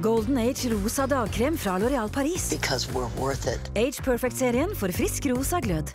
Golden Age rosa dagkrem fra L'Oréal Paris. Because we're worth it. Age Perfect-serien for frisk rosa glød.